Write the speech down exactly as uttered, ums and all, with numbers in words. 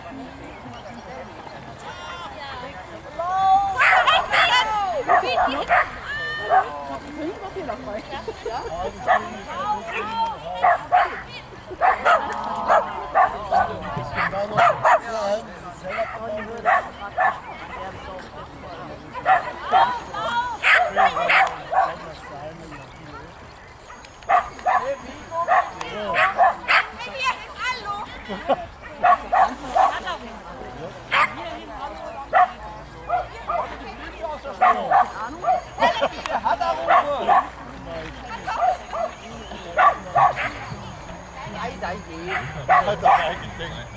Hãy subscribe cho kênh Ghiền Mì Gõ để không bỏ lỡ những video hấp dẫn.